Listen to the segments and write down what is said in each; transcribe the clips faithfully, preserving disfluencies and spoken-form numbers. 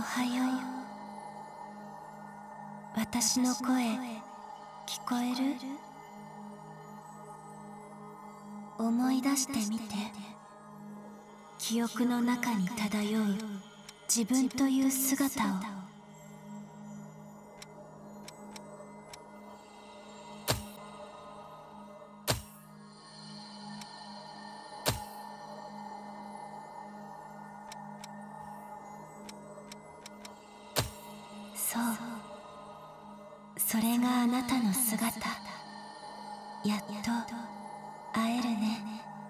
はよう。私の声聞こえる？思い出してみて。記憶の中に漂う自分という姿を。そう、それがあなたの姿。やっと会えるね。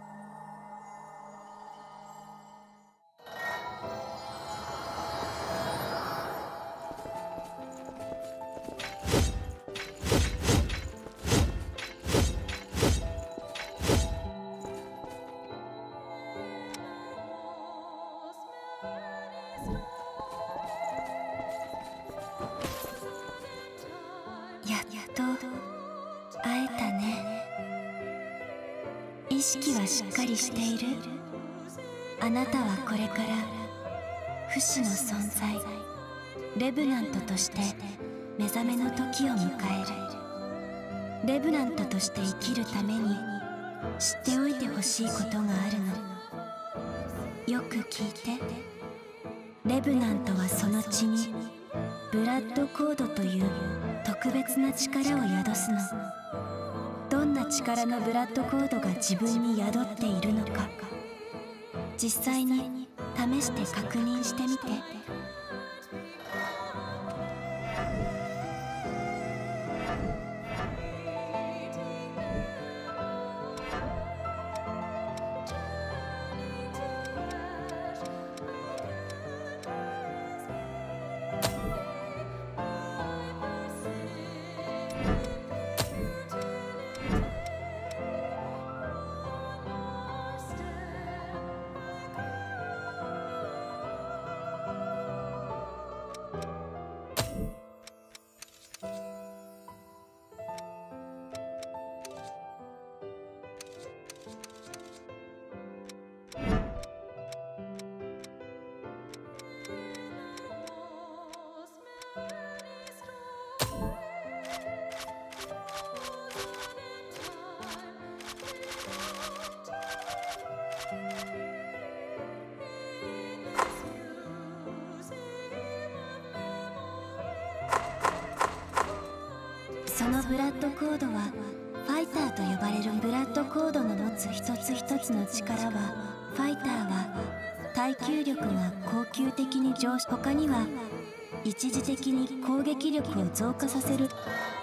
やっと会えたね。意識はしっかりしている？あなたはこれから不死の存在、レブナントとして目覚めの時を迎える。レブナントとして生きるために知っておいてほしいことがあるの。よく聞いて。レブナントはその血にブラッドコードという特別な力を宿すの。どんな力のブラッドコードが自分に宿っているのか、実際に試して確認してみて。そのブラッドコードはファイターと呼ばれる。ブラッドコードの持つ一つ一つの力は、ファイターは耐久力が恒久的に上昇、他には一時的に攻撃力を増加させる。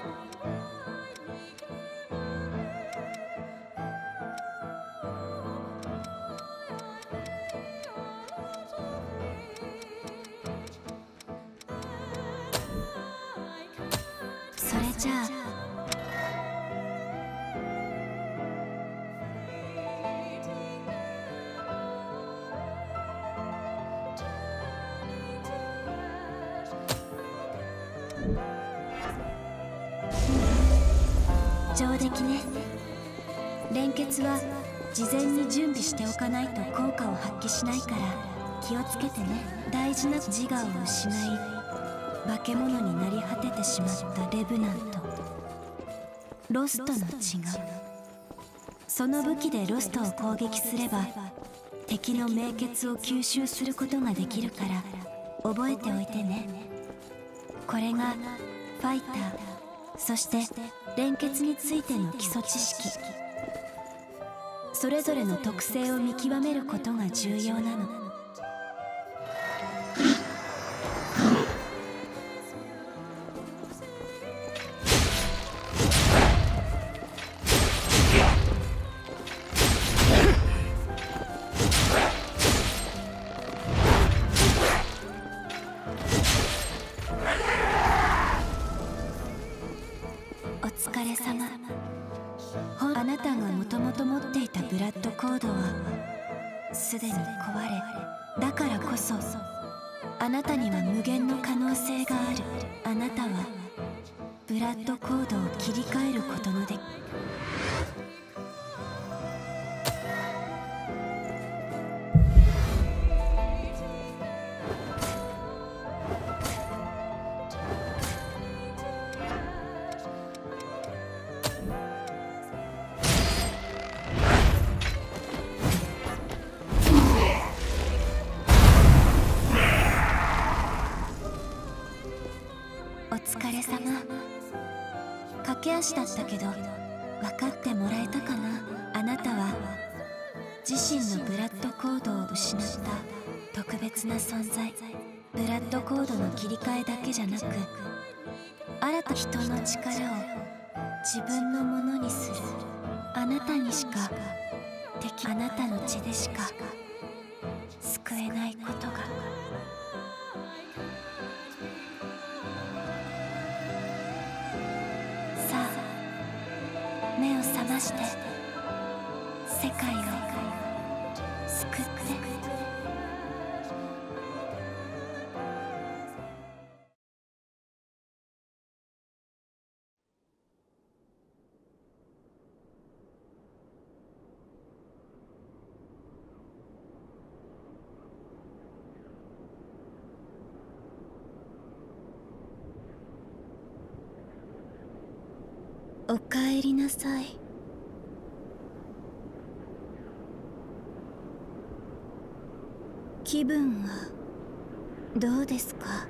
それじゃあ上出来ね。連結は事前に準備しておかないと効果を発揮しないから気をつけてね。大事な自我を失い化け物になり果ててしまったレブナント。ロストの血が、その武器でロストを攻撃すれば敵の命血を吸収することができるから覚えておいてね。これがファイター、そして連結についての基礎知識。それぞれの特性を見極めることが重要なの。お疲れ様。あなたがもともと持っていたブラッドコードはすでに壊れ、だからこそあなたには無限の可能性がある。あなたはブラッドコードを切り替えることので足だったけど分かってもらえたかな。あなたは自身のブラッドコードを失った特別な存在。ブラッドコードの切り替えだけじゃなく、新た人の力を自分のものにする。あなたにしか敵、あなたの血でしか救えないことが。さあ目を覚まして世界を救って。おかえりなさい。気分はどうですか？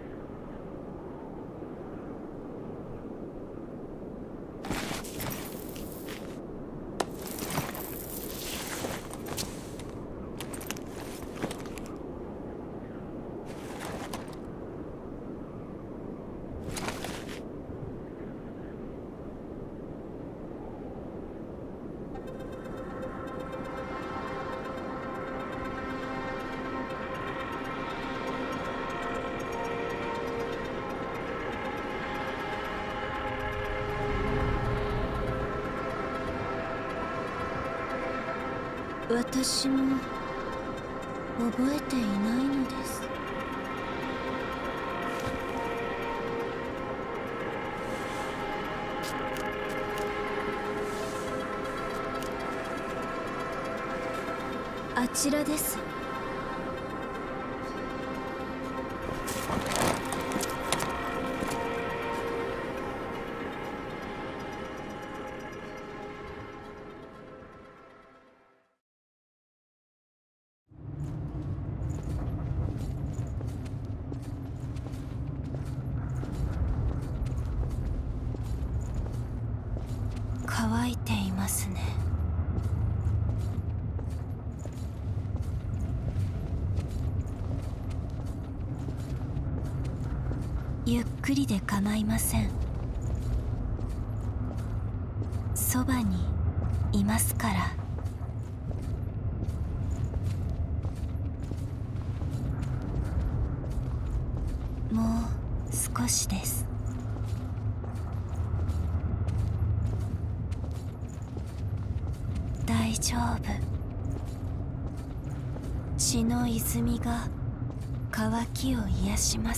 私も覚えていないのです。あちらです。乾いていますね。ゆっくりで構いません。そばにいますから。もう少しです。大丈夫。血の泉が渇きを癒します。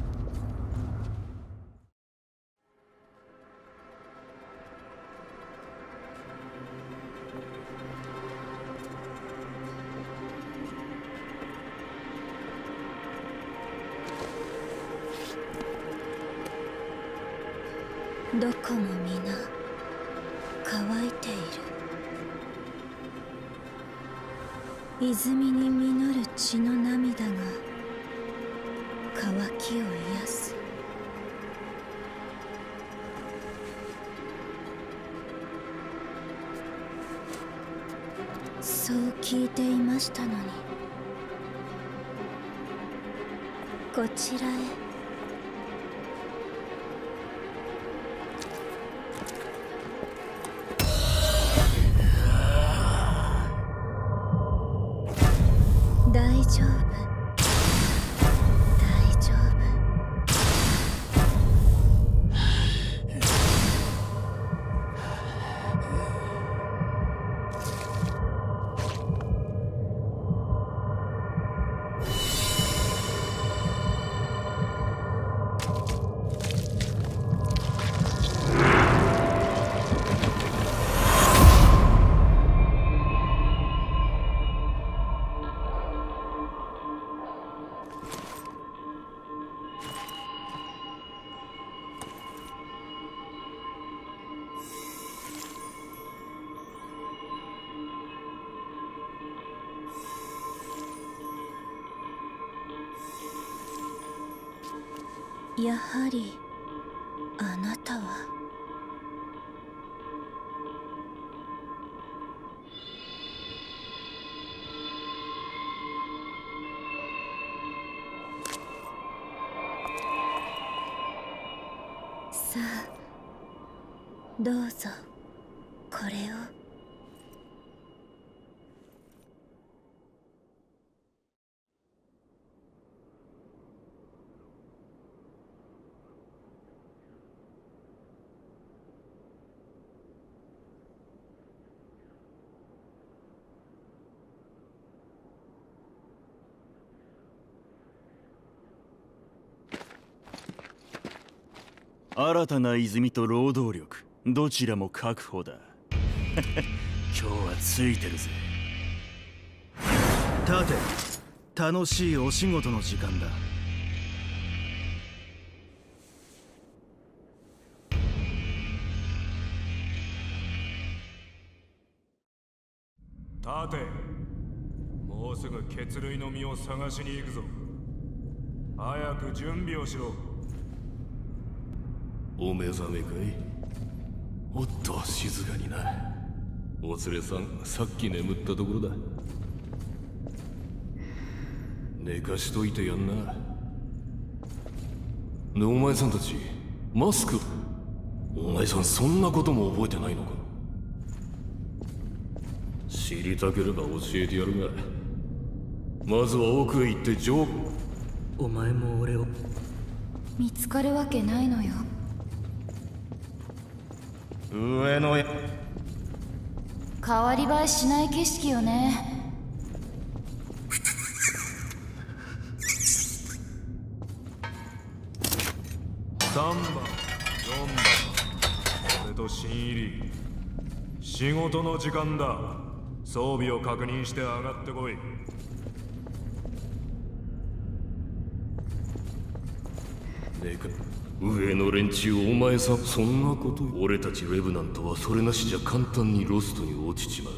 どこも皆乾いている。泉に実る血の涙が渇きを癒す。そう聞いていましたのに。こちらへ。大丈夫、大丈夫。やはりあなたはさあどうぞこれを。 新たな泉と労働力、どちらも確保だ。今日はついてるぜ。 立て、楽しいお仕事の時間だ。 立て、もうすぐ血類の実を探しに行くぞ。早く準備をしろ。 お目覚めかい？おっと静かにな。お連れさん、さっき眠ったところだ。寝かしといてやんな。ね、お前さんたちマスク、お前さんそんなことも覚えてないのか？知りたければ教えてやるが、まずは奥へ行ってジョー。 お前も俺を見つかるわけないのよ。 上のや変わり映えしない景色よね。 さんばん、よんばん、俺と新入り。仕事の時間だ。装備を確認して上がってこい。 ねえか、上の連中、お前さんそんなこと。俺たちレブナントはそれなしじゃ簡単にロストに落ちちまう。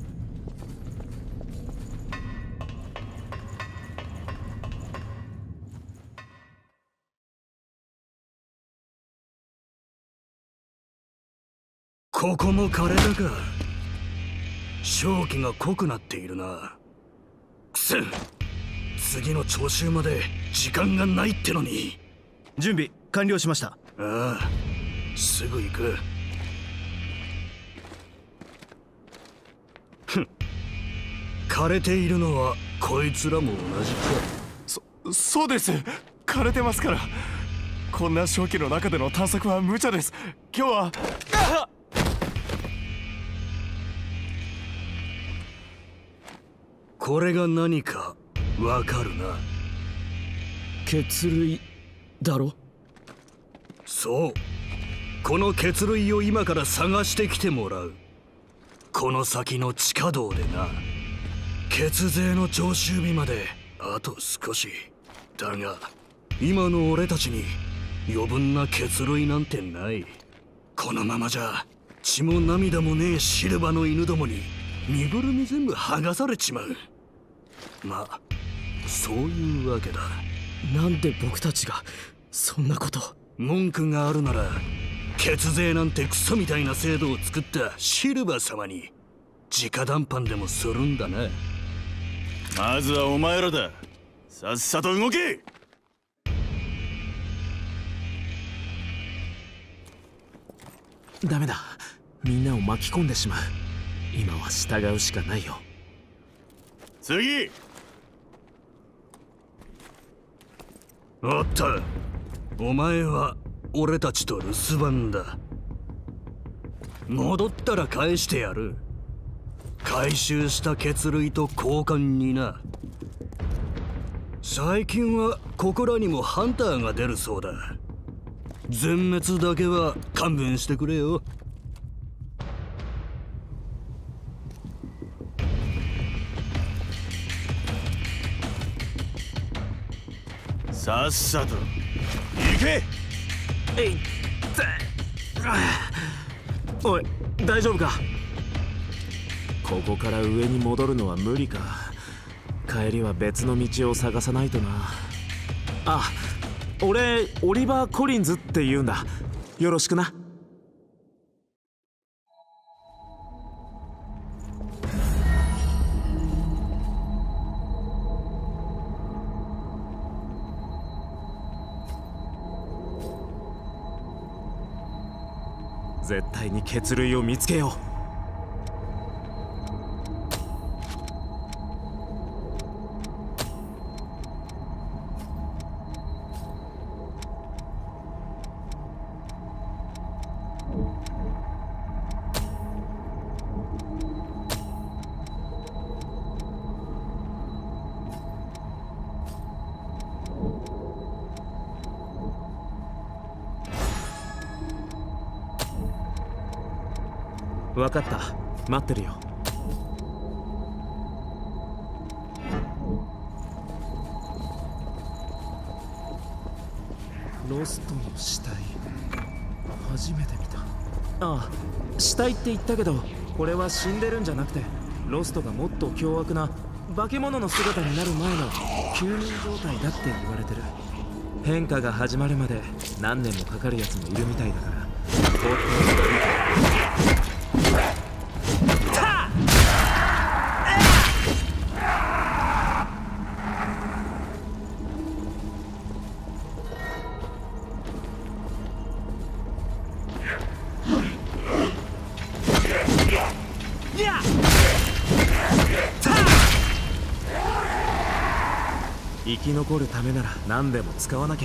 ここも枯れたか。正気が濃くなっているな。くせん、次の徴収まで時間がないってのに。準備完了しました。ああ、すぐ行く。ふん、枯れているのはこいつらも同じか。 そそうです。枯れてますから。こんな正気の中での探索は無茶です。今日はあっ、 これが何かわかるな。 血類だろ？ そう、この血類を今から探してきてもらう。この先の地下道でな。血税の徴収日まであと少しだが、今の俺たちに余分な血類なんてない。このままじゃ血も涙もねえシルバの犬どもに身ぐるみ全部剥がされちまう。まあそういうわけだ。 なんで僕たちがそんなこと。 文句があるなら、血税なんてクソみたいな制度を作ったシルバー様に直談判でもするんだな。 まずはお前らだ。さっさと動け。 ダメだ、みんなを巻き込んでしまう。今は従うしかないよ。 次。 おっと、お前は俺たちと留守番だ。戻ったら返してやる。回収した血類と交換にな。最近はここらにもハンターが出るそうだ。全滅だけは勘弁してくれよ。 さっさと行け。 えいって。おい、大丈夫か？ここから上に戻るのは無理か。帰りは別の道を探さないとな。あ、俺オリバー・コリンズって言うんだ。よろしくな。 絶対に血類を見つけよう。分かった、待ってるよ。ロストの死体、初めて見た。ああ、死体って言ったけど、これは死んでるんじゃなくて、ロストがもっと凶悪な化け物の姿になる前の休眠状態だって言われてる。変化が始まるまで何年もかかるやつもいるみたいだから、放っておいていいか。生き残るためなら何でも使わなきゃ。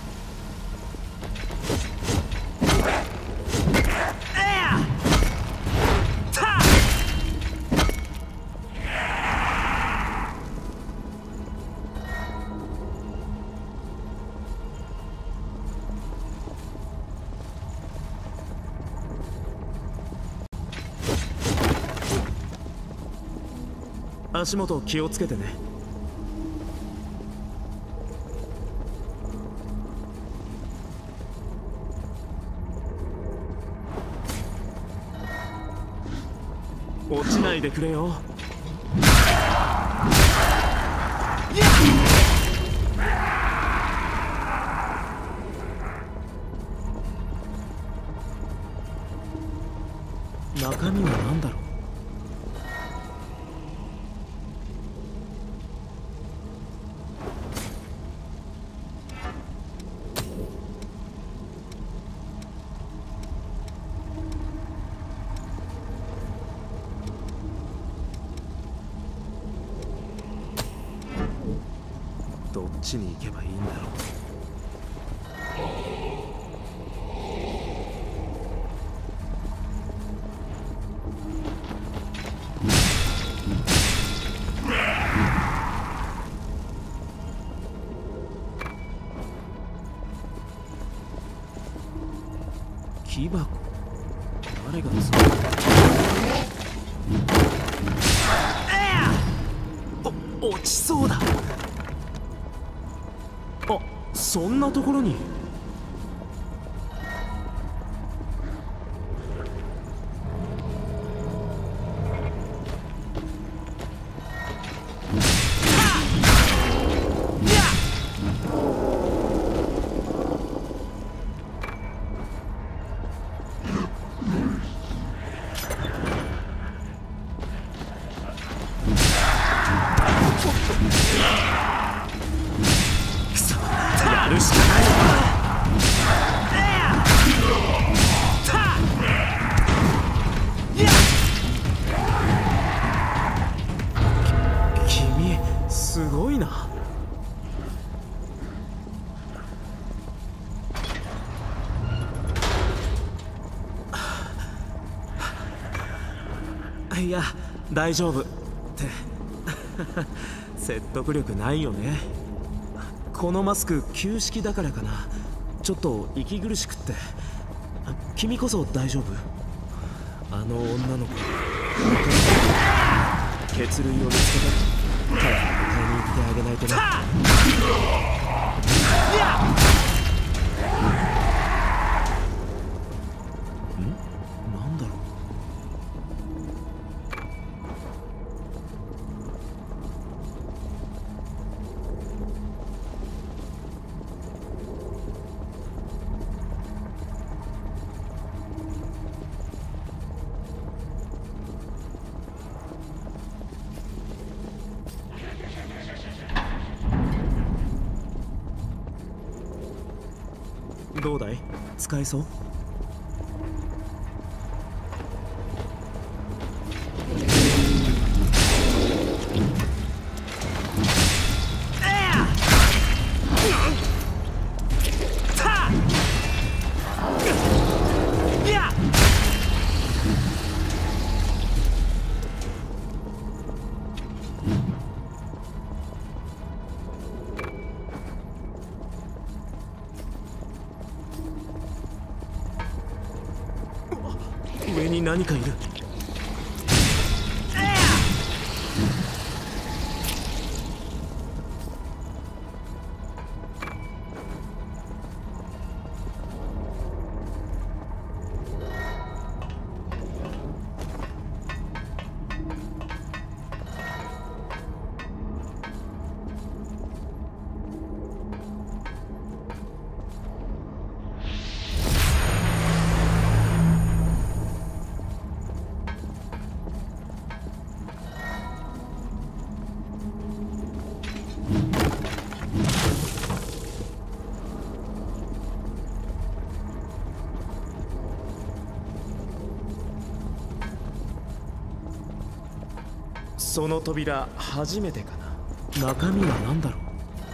足元気をつけてね。落ちないでくれよ。中身は何だろう。どっちに行けばいいんだろう。木箱、誰が作った？お、落ちそうだ。あ、そんなところに。やるしかない。君すごいな。いや、大丈夫って説得力ないよね。このマスク旧式だからかな、ちょっと息苦しくって。君こそ大丈夫？あの女の子、血類を見つけて早く迎えに行ってあげないとね。ん？なんだろう。どうだい？使えそう？ 何かいる。その扉初めてかな。中身は何だろう。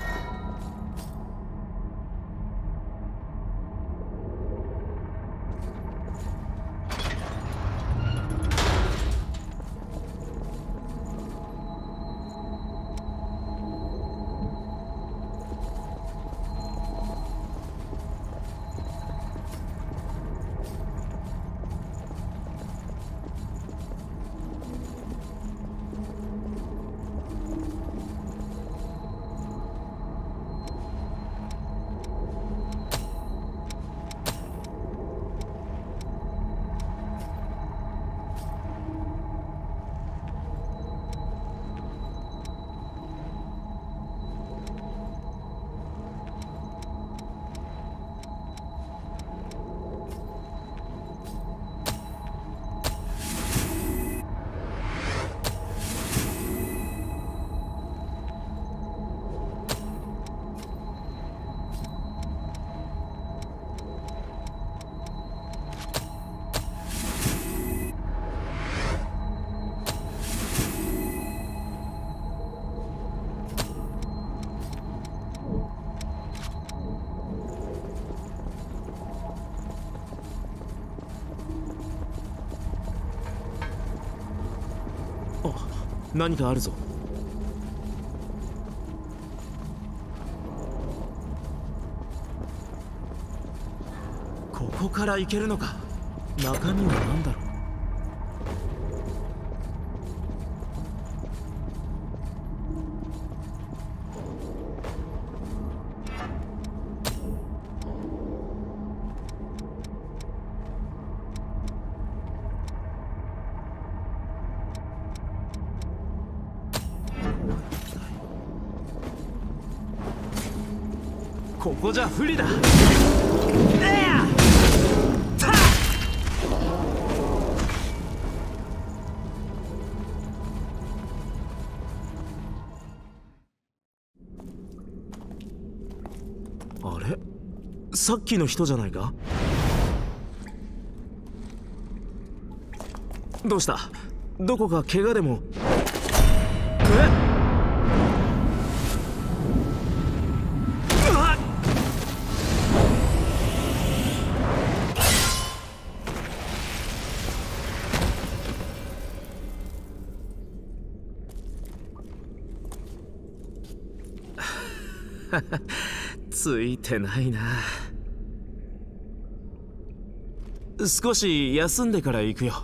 何かあるぞ。ここから行けるのか。中身は何だろう。ここじゃ不利だ。あれ、さっきの人じゃないか。どうした？どこか怪我でも。えっついてないな。少し休んでから行くよ。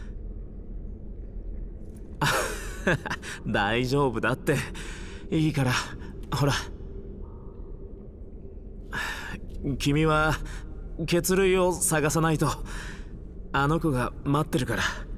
大丈夫だって。いいから、ほら。君は血類を探さないと。あの子が待ってるから。